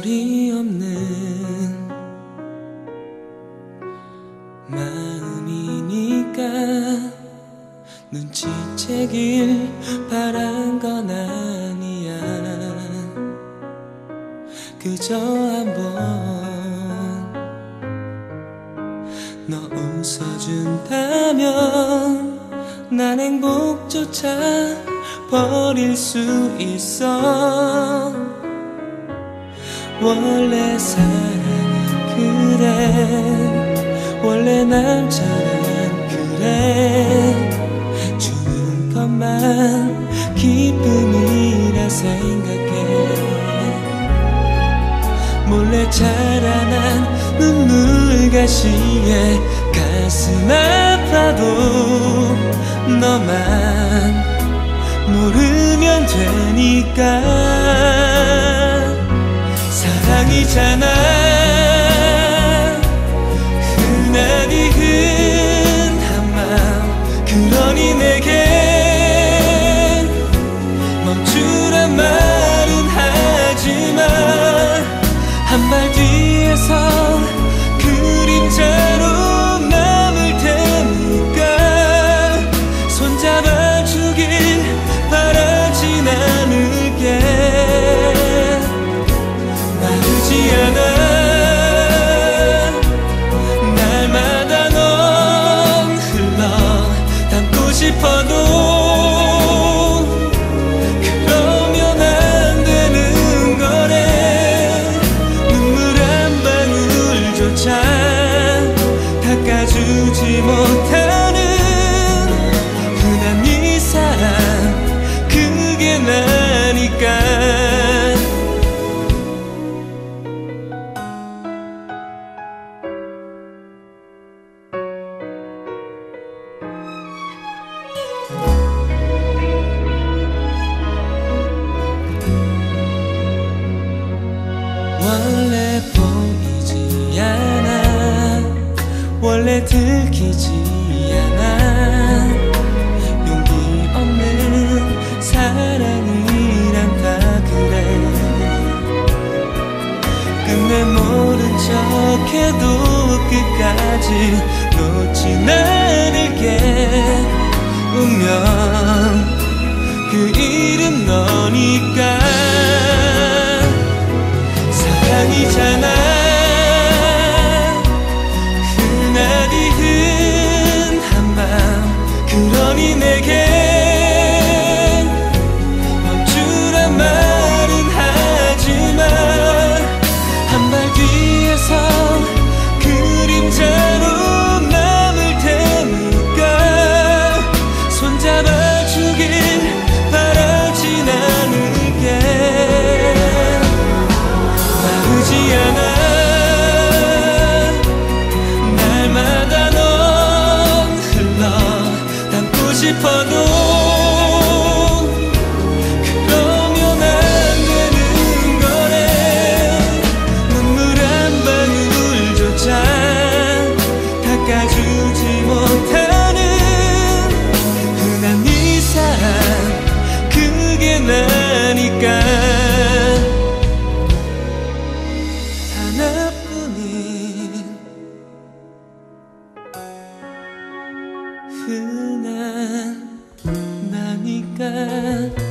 소리 없는 마음이니까 눈치채길 바란 건 아니야. 그저 한번 너 웃어준다면 난 행복조차 버릴 수 있어. 원래 사랑은 그래, 원래 남자는 그래. 주는 것만 기쁨이라 생각해. 몰래 자라난 눈물가시에 가슴 아파도 너만 모르면 되니까. 사랑이잖아 흔하디 흔한 맘. 그러니 내게 멈추란 말은 하지마. 한 발 뒤에서 그림자로 남을 테니까. 손잡아주길 바라진 않을게. 마르지 않아 날마다 넌 흘러 담고 싶어도 그러면 안 되는 거래. 눈물 한 방울조차 닦아주지 못하는 흔한 이 사랑, 그게 나니까. 원래 보이지 않아, 원래 들키지 않아. 용기 없는 사랑이란 다 그래. 끝내 모른 척해도 끝까지 놓진 않을게. 운명 그 이름 너니까. 사랑이잖아 흔하디 흔한 맘. 그러니 내게 멈추란 말은 하지마. 한 발 뒤에서 그림자로 남을 테니까. 손잡아주길 바라진 않을게. 마르지 않아 날마다 넌 흘러 담고 싶어도 그러면 안 되는 거래. 눈물 한 방울조차 닦아주지 못하는 흔한 이 사랑, 그게 나니까. 하나뿐인 흔한 나니까.